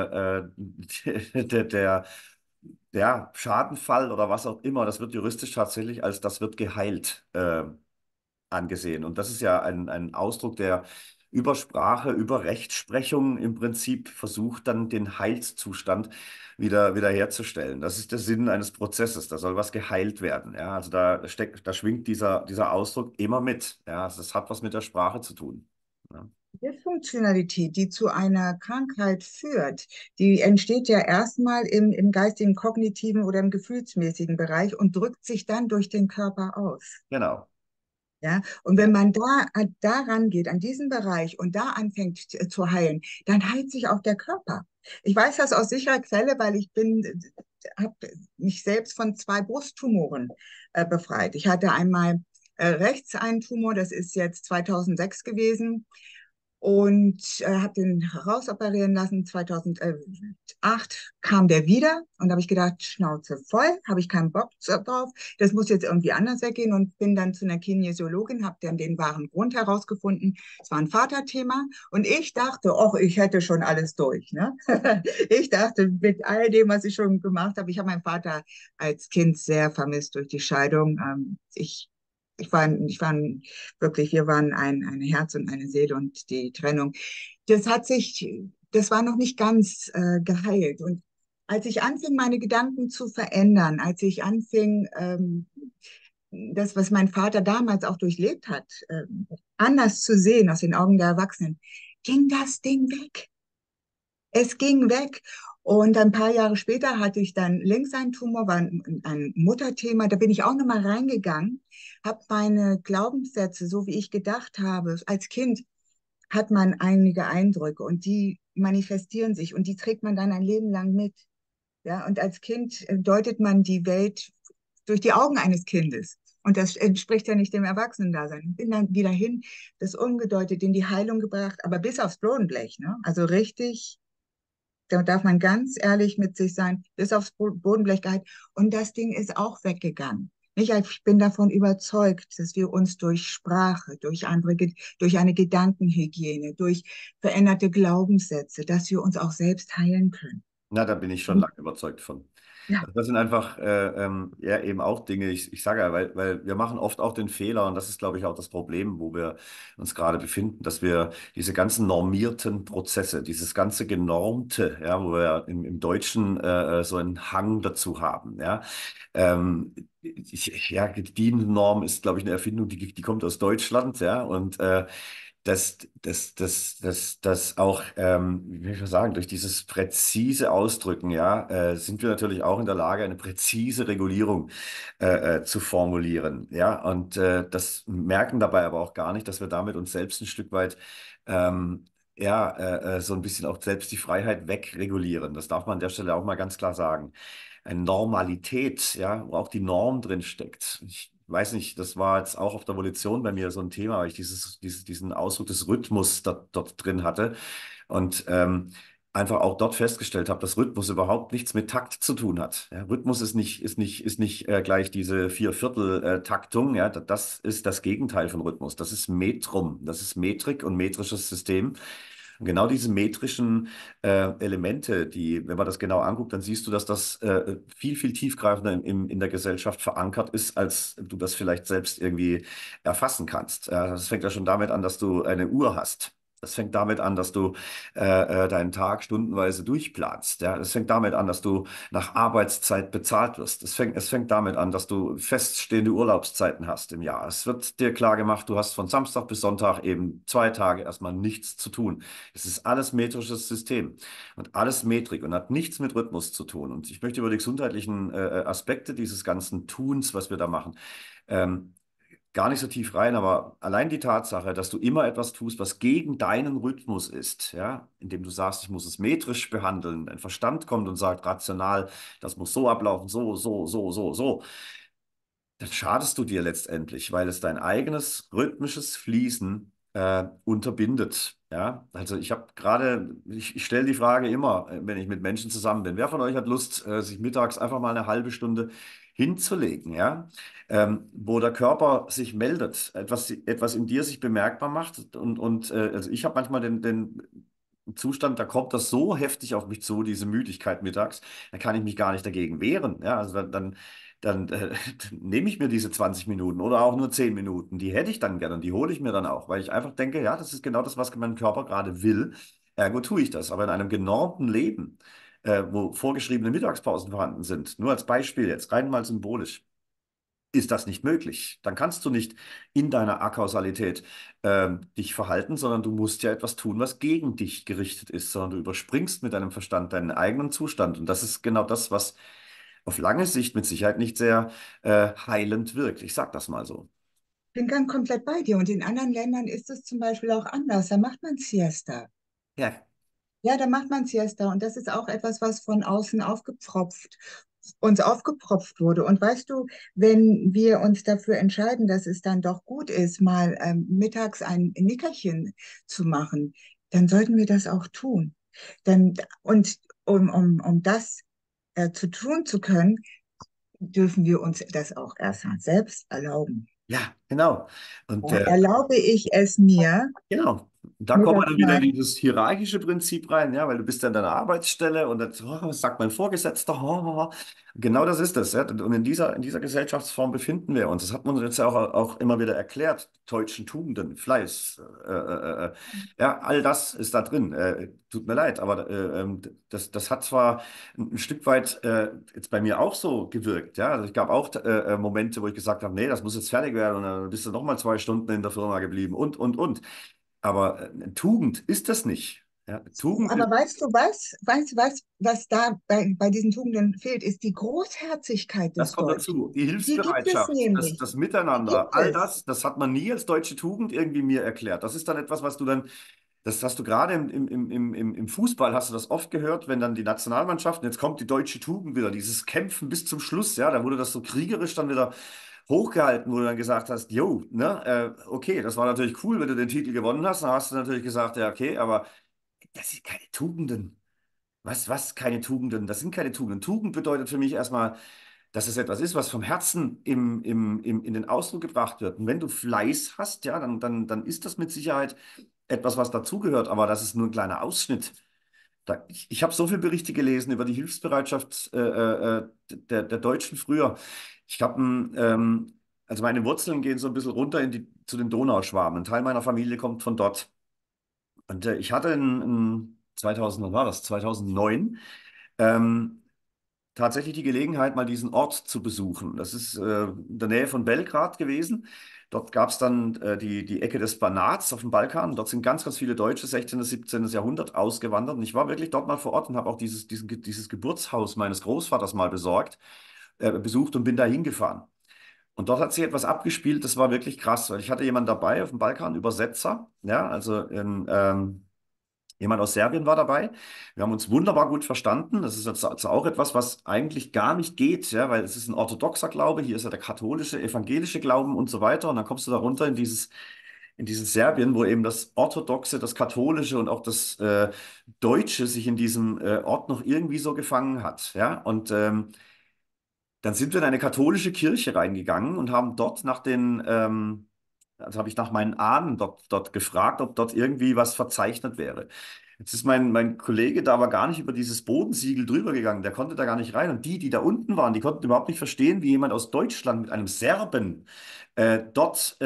der ja, Schadenfall oder was auch immer, das wird juristisch tatsächlich als das wird geheilt angesehen. Und das ist ja ein Ausdruck, der über Sprache, über Rechtsprechung im Prinzip versucht, dann den Heilszustand wieder herzustellen. Das ist der Sinn eines Prozesses. Da soll was geheilt werden. Ja, also da schwingt dieser Ausdruck immer mit. Ja, also das hat was mit der Sprache zu tun. Ja, Dysfunktionalität, die zu einer Krankheit führt, die entsteht ja erstmal im geistigen, kognitiven oder im gefühlsmäßigen Bereich und drückt sich dann durch den Körper aus. genau. Ja, und wenn Ja, man da rangeht, an diesen Bereich und da anfängt zu heilen, dann heilt sich auch der Körper. Ich weiß das aus sicherer Quelle, weil habe mich selbst von 2 Brusttumoren befreit. Ich hatte einmal rechts einen Tumor, das ist jetzt 2006 gewesen, und habe den rausoperieren lassen. 2008 kam der wieder und habe ich gedacht, Schnauze voll, habe ich keinen Bock drauf. Das muss jetzt irgendwie anders weggehen und bin dann zu einer Kinesiologin, habe dann den wahren Grund herausgefunden. Es war ein Vaterthema und ich dachte, ach, ich hätte schon alles durch. Ne? Ich dachte, mit all dem, was ich schon gemacht habe, ich habe meinen Vater als Kind sehr vermisst durch die Scheidung. Wir waren ein Herz und eine Seele und die Trennung. Das hat sich, das war noch nicht ganz geheilt. Und als ich anfing, meine Gedanken zu verändern, als ich anfing, das, was mein Vater damals auch durchlebt hat, anders zu sehen aus den Augen der Erwachsenen, ging das Ding weg. Es ging weg. Und ein paar Jahre später hatte ich dann links einen Tumor, war ein Mutterthema. Da bin ich auch nochmal reingegangen, habe meine Glaubenssätze, so wie ich gedacht habe, als Kind hat man einige Eindrücke und die manifestieren sich und die trägt man dann ein Leben lang mit. Ja, und als Kind deutet man die Welt durch die Augen eines Kindes. Und das entspricht ja nicht dem Erwachsenen-Dasein. Ich bin dann wieder hin, das umgedeutet, in die Heilung gebracht, aber bis aufs Bodenblech, ne? Also richtig, da darf man ganz ehrlich mit sich sein, bis aufs Bodenblech gehalten. Und das Ding ist auch weggegangen. Nicht? Ich bin davon überzeugt, dass wir uns durch Sprache, durch durch eine Gedankenhygiene, durch veränderte Glaubenssätze, dass wir uns auch selbst heilen können. Na, da bin ich schon Und lange überzeugt von. ja, Also das sind einfach ja eben auch Dinge, ich sage ja, weil wir machen oft auch den Fehler und das ist, glaube ich, auch das Problem, wo wir uns gerade befinden, dass wir diese ganzen normierten Prozesse, dieses ganze Genormte, ja, wo wir im Deutschen so einen Hang dazu haben, ja. Ja, die Norm ist, glaube ich, eine Erfindung, die kommt aus Deutschland, ja, und das auch, wie will ich mal sagen, durch dieses präzise Ausdrücken, ja, sind wir natürlich auch in der Lage, eine präzise Regulierung zu formulieren, ja, und das merken dabei aber auch gar nicht, dass wir damit uns selbst ein Stück weit ja, so ein bisschen auch selbst die Freiheit wegregulieren. Das darf man an der Stelle auch mal ganz klar sagen. Eine Normalität, ja, wo auch die Norm drin steckt. Ich weiß nicht, das war jetzt auch auf der Volition bei mir so ein Thema, weil ich diesen Ausdruck des Rhythmus dort drin hatte und einfach auch dort festgestellt habe, dass Rhythmus überhaupt nichts mit Takt zu tun hat. Ja, Rhythmus ist nicht gleich diese Vierviertel-Taktung. Ja, das ist das Gegenteil von Rhythmus. Das ist Metrum, das ist Metrik und metrisches System. Und genau diese metrischen Elemente, die, wenn man das genau anguckt, dann siehst du, dass das viel, viel tiefgreifender in der Gesellschaft verankert ist, als du das vielleicht selbst irgendwie erfassen kannst. Das fängt ja schon damit an, dass du eine Uhr hast. Das fängt damit an, dass du deinen Tag stundenweise durchplanst. Ja? Es fängt damit an, dass du nach Arbeitszeit bezahlt wirst. Es fängt damit an, dass du feststehende Urlaubszeiten hast im Jahr. Es wird dir klar gemacht, du hast von Samstag bis Sonntag eben 2 Tage erstmal nichts zu tun. Es ist alles metrisches System und alles Metrik und hat nichts mit Rhythmus zu tun. Und ich möchte über die gesundheitlichen Aspekte dieses ganzen Tuns, was wir da machen, ähm, gar nicht so tief rein, aber allein die Tatsache, dass du immer etwas tust, was gegen deinen Rhythmus ist, ja, indem du sagst, ich muss es metrisch behandeln, dein Verstand kommt und sagt rational, das muss so ablaufen, so, so, so, so, so, dann schadest du dir letztendlich, weil es dein eigenes rhythmisches Fließen unterbindet. Ja, also ich stelle die Frage immer, wenn ich mit Menschen zusammen bin, wer von euch hat Lust, sich mittags einfach mal eine halbe Stunde hinzulegen, ja, wo der Körper sich meldet, etwas in dir sich bemerkbar macht und also ich habe manchmal den Zustand, da kommt das so heftig auf mich zu, diese Müdigkeit mittags, da kann ich mich gar nicht dagegen wehren, ja, also dann nehme ich mir diese 20 Minuten oder auch nur 10 Minuten. Die hätte ich dann gerne und die hole ich mir dann auch, weil ich einfach denke, ja, das ist genau das, was mein Körper gerade will. Ergo tue ich das. Aber in einem genormten Leben, wo vorgeschriebene Mittagspausen vorhanden sind, nur als Beispiel jetzt, rein mal symbolisch, ist das nicht möglich. Dann kannst du nicht in deiner Akausalität dich verhalten, sondern du musst ja etwas tun, was gegen dich gerichtet ist, sondern du überspringst mit deinem Verstand deinen eigenen Zustand. Und das ist genau das, was auf lange Sicht mit Sicherheit nicht sehr heilend wirkt. Ich sag das mal so. bin ganz komplett bei dir. Und in anderen Ländern ist es zum Beispiel auch anders. Da macht man Siesta. Ja, Ja, da macht man Siesta. Und das ist auch etwas, was von außen uns aufgepropft wurde. Und weißt du, wenn wir uns dafür entscheiden, dass es dann doch gut ist, mal mittags ein Nickerchen zu machen, dann sollten wir das auch tun. Dann, und um das zu tun zu können, dürfen wir uns das auch erst selbst erlauben. ja, genau. Und Ja, erlaube ich es mir, genau. Da kommen wir mittags dann wieder in mal, dieses hierarchische Prinzip rein, ja, weil du bist ja an deiner Arbeitsstelle und dann, oh, was sagt mein Vorgesetzter? Oh, oh, oh. Genau das ist es, ja. Und in dieser Gesellschaftsform befinden wir uns. Das hat man uns jetzt ja auch immer wieder erklärt. Deutschen Tugenden, Fleiß, ja, all das ist da drin. Tut mir leid, aber das hat zwar ein Stück weit jetzt bei mir auch so gewirkt, ja. Also ich gab auch Momente, wo ich gesagt habe, nee, das muss jetzt fertig werden und dann bist du noch mal 2 Stunden in der Firma geblieben und. Aber Tugend ist das nicht. Ja, Tugend aber ist, weißt du was? Weißt du was da bei diesen Tugenden fehlt, ist die Großherzigkeit das des kommt dazu. Deutschen. Die Die gibt es Hilfsbereitschaft, nämlich. das Die Miteinander, gibt all es. das, das hat man nie als deutsche Tugend irgendwie mir erklärt. Das ist dann etwas, was du dann Das hast du gerade im Fußball, hast du das oft gehört, wenn dann die Nationalmannschaften, jetzt kommt die deutsche Tugend wieder, dieses Kämpfen bis zum Schluss, ja, da wurde das so kriegerisch dann wieder hochgehalten, wo du dann gesagt hast, jo, ne, okay, das war natürlich cool, wenn du den Titel gewonnen hast, dann hast du natürlich gesagt, ja, okay, aber das sind keine Tugenden. Was, keine Tugenden? Das sind keine Tugenden. Tugend bedeutet für mich erstmal, dass es etwas ist, was vom Herzen in den Ausdruck gebracht wird. Und wenn du Fleiß hast, ja, dann ist das mit Sicherheit etwas, was dazugehört, aber das ist nur ein kleiner Ausschnitt. Ich habe so viele Berichte gelesen über die Hilfsbereitschaft der Deutschen früher. Ich habe, also meine Wurzeln gehen so ein bisschen runter zu den Donauschwaben. Ein Teil meiner Familie kommt von dort. Und ich hatte in 2000, wann war das? 2009 ähm, tatsächlich die Gelegenheit, mal diesen Ort zu besuchen. Das ist in der Nähe von Belgrad gewesen. Dort gab es dann die Ecke des Banats auf dem Balkan. Dort sind ganz viele Deutsche, 16., 17. Jahrhundert, ausgewandert. Und ich war wirklich dort mal vor Ort und habe auch dieses Geburtshaus meines Großvaters mal besucht und bin da hingefahren. Und dort hat sich etwas abgespielt, das war wirklich krass, weil ich hatte jemanden dabei auf dem Balkan, Übersetzer, ja, jemand aus Serbien war dabei. Wir haben uns wunderbar gut verstanden. Das ist jetzt also auch etwas, was eigentlich gar nicht geht, ja, weil es ist ein orthodoxer Glaube. Hier ist ja der katholische, evangelische Glauben und so weiter. Und dann kommst du da runter in dieses Serbien, wo eben das Orthodoxe, das Katholische und auch das Deutsche sich in diesem Ort noch irgendwie so gefangen hat, ja. Und dann sind wir in eine katholische Kirche reingegangen und haben dort also habe ich nach meinen Ahnen dort gefragt, ob dort irgendwie was verzeichnet wäre. Jetzt ist mein Kollege da aber gar nicht über dieses Bodensiegel drüber gegangen. Der konnte da gar nicht rein. Und die da unten waren, die konnten überhaupt nicht verstehen, wie jemand aus Deutschland mit einem Serben dort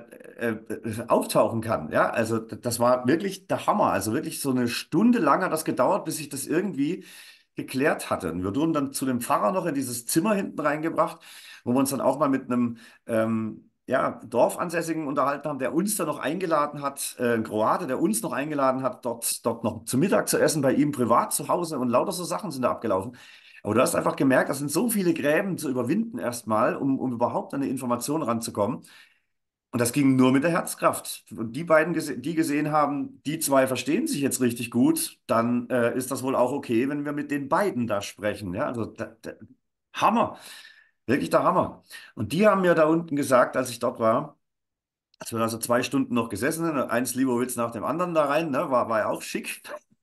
auftauchen kann. Ja, also das war wirklich der Hammer. Also wirklich so eine Stunde lang hat das gedauert, bis ich das irgendwie geklärt hatte. Und wir wurden dann zu dem Pfarrer noch in dieses Zimmer hinten reingebracht, wo wir uns dann auch mal mit einem ja, Dorfansässigen unterhalten haben, der uns dann noch eingeladen hat, ein Kroate, der uns noch eingeladen hat, dort noch zu Mittag zu essen, bei ihm privat zu Hause und lauter so Sachen sind da abgelaufen. Aber du hast einfach gemerkt, das sind so viele Gräben zu überwinden erstmal, um überhaupt an eine Information ranzukommen. Und das ging nur mit der Herzkraft. Und die beiden, die gesehen haben, die zwei verstehen sich jetzt richtig gut, dann ist das wohl auch okay, wenn wir mit den beiden da sprechen. Ja, also Hammer, wirklich der Hammer. Und die haben mir da unten gesagt, als ich dort war, als wir also 2 Stunden noch gesessen sind, ein Slivovitz nach dem anderen da rein, ne, war ja auch schick.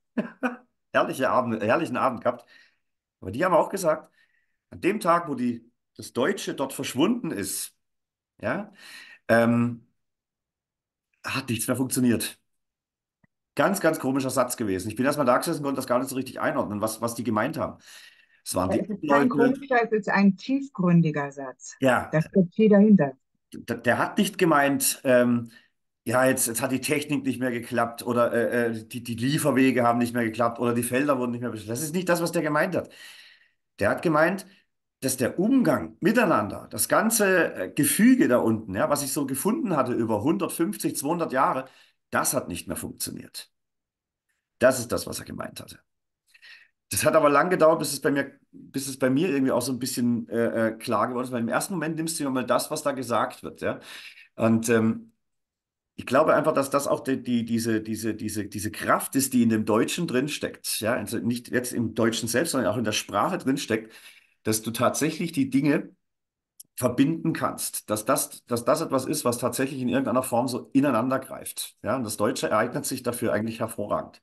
Herrlichen Abend gehabt. Aber die haben auch gesagt, an dem Tag, wo das Deutsche dort verschwunden ist, ja, ähm, hat nichts mehr funktioniert. Ganz komischer Satz gewesen. Ich bin erstmal da gesessen und konnte das gar nicht so richtig einordnen, was die gemeint haben. Es waren die Es ist kein Leute, komischer, es ist ein tiefgründiger Satz. ja, Da steckt viel dahinter. der hat nicht gemeint, ja, jetzt hat die Technik nicht mehr geklappt oder die Lieferwege haben nicht mehr geklappt oder die Felder wurden nicht mehr bestellt. Das ist nicht das, was der gemeint hat. Der hat gemeint, dass der Umgang miteinander, das ganze Gefüge da unten, ja, was ich so gefunden hatte über 150, 200 Jahre, das hat nicht mehr funktioniert. Das ist das, was er gemeint hatte. Das hat aber lang gedauert, bis es bei mir irgendwie auch so ein bisschen klar geworden ist, weil im ersten Moment nimmst du ja mal das, was da gesagt wird, ja. Und ich glaube einfach, dass das auch diese Kraft ist, die in dem Deutschen drinsteckt, ja. Also nicht jetzt im Deutschen selbst, sondern auch in der Sprache drinsteckt, dass du tatsächlich die Dinge verbinden kannst, dass das etwas ist, was tatsächlich in irgendeiner Form so ineinander greift, ja. Und das Deutsche eignet sich dafür eigentlich hervorragend.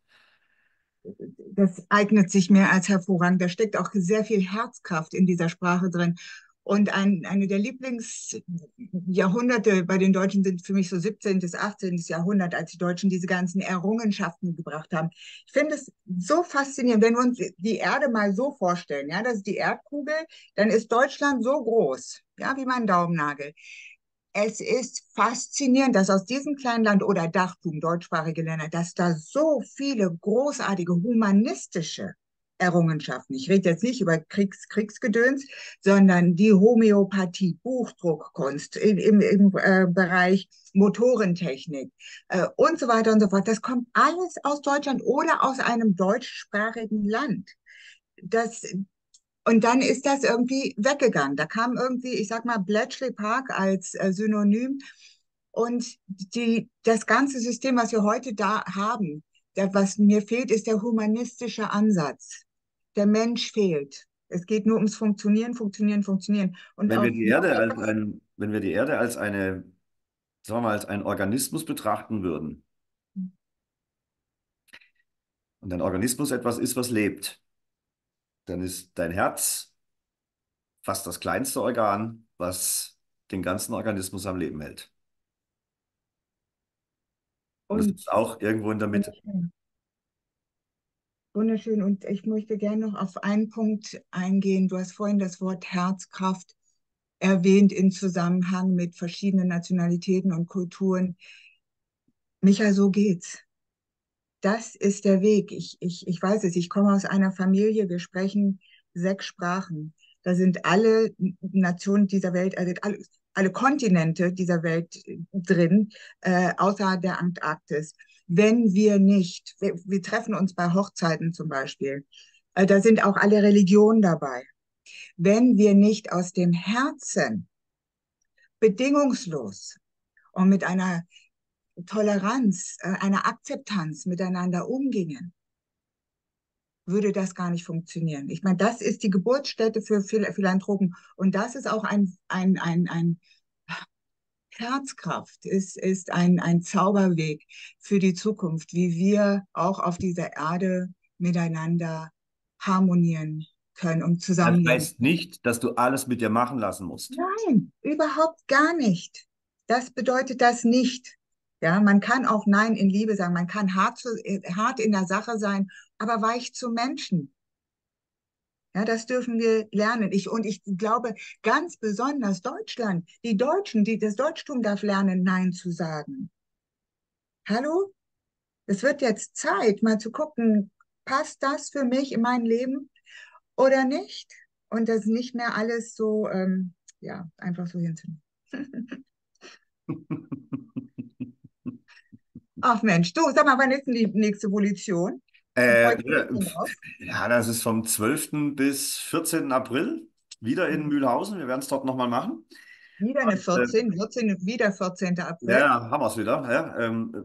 Das eignet sich mehr als hervorragend. Da steckt auch sehr viel Herzkraft in dieser Sprache drin. Und eine der Lieblingsjahrhunderte bei den Deutschen sind für mich so 17. 18. Jahrhundert, als die Deutschen diese ganzen Errungenschaften gebracht haben. Ich finde es so faszinierend, wenn wir uns die Erde mal so vorstellen, ja, das ist die Erdkugel, dann ist Deutschland so groß, ja, wie mein Daumennagel. Es ist faszinierend, dass aus diesem kleinen Land oder Dachtum, deutschsprachige Länder, dass da so viele großartige humanistische Errungenschaften, ich rede jetzt nicht über Kriegsgedöns, sondern die Homöopathie, Buchdruckkunst im Bereich Motorentechnik und so weiter und so fort. Das kommt alles aus Deutschland oder aus einem deutschsprachigen Land. Das, und dann ist das irgendwie weggegangen. Da kam irgendwie, ich sag mal, Bletchley Park als Synonym. Und das ganze System, was wir heute da haben, was mir fehlt, ist der humanistische Ansatz. Der Mensch fehlt. Es geht nur ums Funktionieren, Funktionieren, Funktionieren. Und Wenn wir auf die Erde als wenn wir die Erde als eine, sagen wir mal, als einen Organismus betrachten würden und ein Organismus etwas ist, was lebt, dann ist dein Herz fast das kleinste Organ, was den ganzen Organismus am Leben hält. Und das und ist auch irgendwo in der Mitte. wunderschön. Wunderschön. Und ich möchte gerne noch auf einen Punkt eingehen. Du hast vorhin das Wort Herzkraft erwähnt in Zusammenhang mit verschiedenen Nationalitäten und Kulturen. Micha, so geht's. Das ist der Weg. Ich weiß es, ich komme aus einer Familie, wir sprechen 6 Sprachen. Da sind alle Nationen dieser Welt, also alle Kontinente dieser Welt drin, außer der Antarktis. Wenn wir nicht, wir treffen uns bei Hochzeiten zum Beispiel, da sind auch alle Religionen dabei. Wenn wir nicht aus dem Herzen bedingungslos und mit einer Toleranz, einer Akzeptanz miteinander umgingen, würde das gar nicht funktionieren. Ich meine, das ist die Geburtsstätte für Philanthropen und das ist auch ein Herzkraft, ist ein Zauberweg für die Zukunft, wie wir auch auf dieser Erde miteinander harmonieren können und Das zusammenleben. heißt nicht, dass du alles mit dir machen lassen musst. Nein, überhaupt gar nicht. Das bedeutet das nicht. Ja, man kann auch Nein in Liebe sagen, man kann hart in der Sache sein, aber weich zum Menschen. Ja, das dürfen wir lernen. Und ich glaube, ganz besonders Deutschland, die Deutschen, das Deutschtum darf lernen, Nein zu sagen. Hallo? Es wird jetzt Zeit, mal zu gucken, passt das für mich in mein Leben oder nicht? Und das nicht mehr alles so, ja, einfach so hinzunehmen. Ach Mensch, du, sag mal, wann ist denn die nächste Volition? Ich freue mich Ja, schon drauf. ja, das ist vom 12. bis 14. April wieder in Mühlhausen. Wir werden es dort nochmal machen. Wieder eine Äh, 14, wieder 14. ja, April. ja, haben wir es wieder. Ja,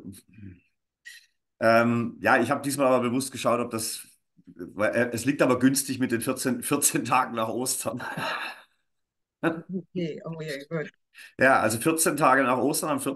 ja, ich habe diesmal aber bewusst geschaut, ob das, weil, es liegt aber günstig mit den 14 Tagen nach Ostern. Okay, oh je, gut. Ja, also 14 Tage nach Ostern am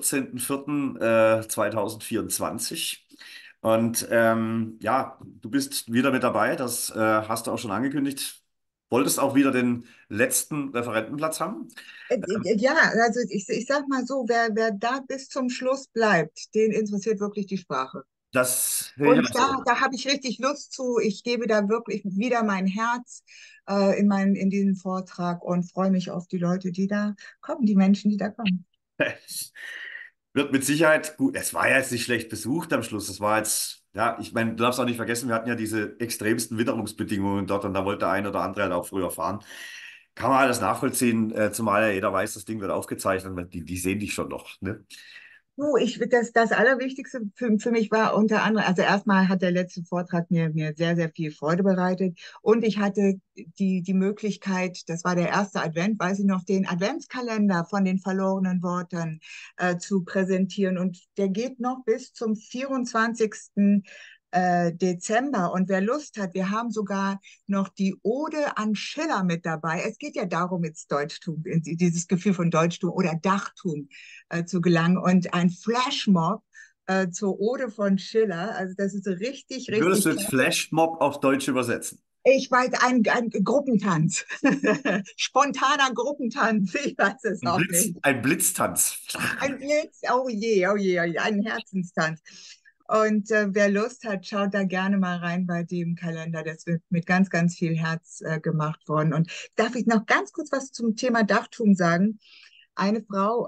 14.04.2024. Und ja, du bist wieder mit dabei, das hast du auch schon angekündigt. Wolltest auch wieder den letzten Referentenplatz haben? Ja, also ich sag mal so, wer da bis zum Schluss bleibt, den interessiert wirklich die Sprache. Das sehe ich Und auch so. da habe ich richtig Lust zu. Ich gebe da wirklich wieder mein Herz in diesen Vortrag und freue mich auf die Leute, die da kommen, die Menschen, die da kommen. Es wird mit Sicherheit gut. Es war ja jetzt nicht schlecht besucht am Schluss. Es war jetzt, ja, ich meine, du darfst auch nicht vergessen, wir hatten ja diese extremsten Witterungsbedingungen dort und da wollte der ein oder andere halt auch früher fahren. Kann man alles nachvollziehen, zumal ja jeder weiß, das Ding wird aufgezeichnet, weil die sehen dich schon noch, ne? Du, das Allerwichtigste für mich war unter anderem, also erstmal hat der letzte Vortrag mir sehr, sehr viel Freude bereitet und ich hatte die Möglichkeit, das war der erste Advent, weiß ich noch, den Adventskalender von den verlorenen Worten zu präsentieren und der geht noch bis zum 24. Dezember. Und wer Lust hat, wir haben sogar noch die Ode an Schiller mit dabei. Es geht ja darum, jetzt Deutschtum, dieses Gefühl von Deutschtum oder Dachtum zu gelangen. Und ein Flashmob zur Ode von Schiller, also das ist so richtig, Würdest du richtig jetzt klasse. Flashmob auf Deutsch übersetzen? Ich weiß, ein Gruppentanz, spontaner Gruppentanz, ich weiß es auch nicht. Ein Blitztanz. Ein Blitz, oh je, oh je, ein Herzenstanz. Und wer Lust hat, schaut da gerne mal rein bei dem Kalender. Das wird mit ganz, ganz viel Herz gemacht worden. Und darf ich noch ganz kurz was zum Thema Dachtum sagen? Eine Frau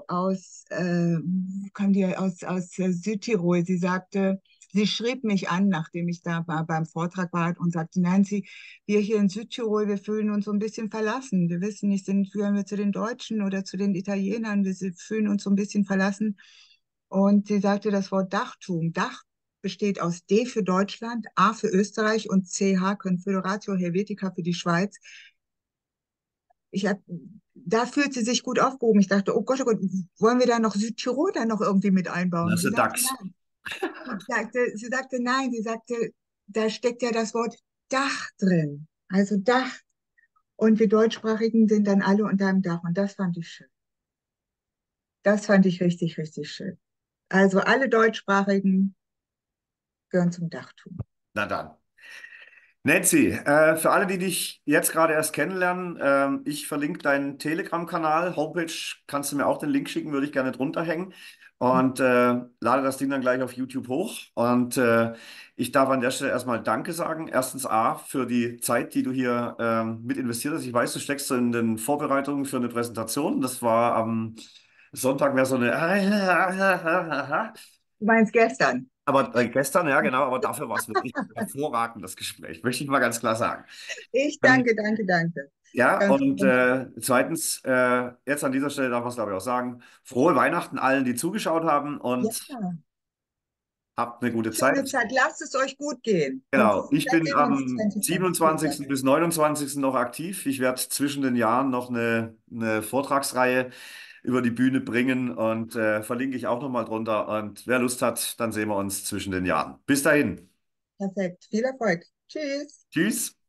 kam die aus Südtirol, sie sagte, sie schrieb mich an, nachdem ich da beim Vortrag war und sagte, Nancy, wir hier in Südtirol, wir fühlen uns so ein bisschen verlassen. Wir wissen nicht, gehören wir zu den Deutschen oder zu den Italienern, wir fühlen uns so ein bisschen verlassen. Und sie sagte das Wort Dachtum. Dach besteht aus D für Deutschland, A für Österreich und CH, Confederatio Helvetica für die Schweiz. da fühlt sie sich gut aufgehoben. Ich dachte, oh Gott, wollen wir da noch Südtirol dann noch irgendwie mit einbauen? Das Sie ist sagte DAX. nein. Sie sagte nein. Sie sagte, da steckt ja das Wort Dach drin. Also Dach. Und wir Deutschsprachigen sind dann alle unter einem Dach. Und das fand ich schön. Das fand ich richtig, richtig schön. Also alle Deutschsprachigen gehören zum Dachtum. Na dann. Nancy, für alle, die dich jetzt gerade erst kennenlernen, ich verlinke deinen Telegram-Kanal, Homepage, kannst du mir auch den Link schicken, würde ich gerne drunter hängen und lade das Ding dann gleich auf YouTube hoch. Und ich darf an der Stelle erstmal Danke sagen. Erstens A, für die Zeit, die du hier mit investiert hast. Ich weiß, du steckst so in den Vorbereitungen für eine Präsentation. Das war am Sonntag, wäre so eine Du meinst gestern? aber gestern, ja genau, aber dafür war es wirklich hervorragend, das Gespräch, möchte ich mal ganz klar sagen. Ich Ähm, danke, danke, danke. ja, Ganz, und ganz, zweitens, jetzt an dieser Stelle darf man es glaube ich auch sagen, frohe Weihnachten allen, die zugeschaut haben ja, und habt eine gute schöne Zeit. Zeit. Lasst es euch gut gehen. Und Genau, ich vielleicht bin sehen wir uns am 2024 27. wieder. bis 29. noch aktiv. Ich werde zwischen den Jahren noch eine Vortragsreihe über die Bühne bringen und verlinke ich auch nochmal drunter. Und wer Lust hat, dann sehen wir uns zwischen den Jahren. Bis dahin. Perfekt. Viel Erfolg. Tschüss. Tschüss.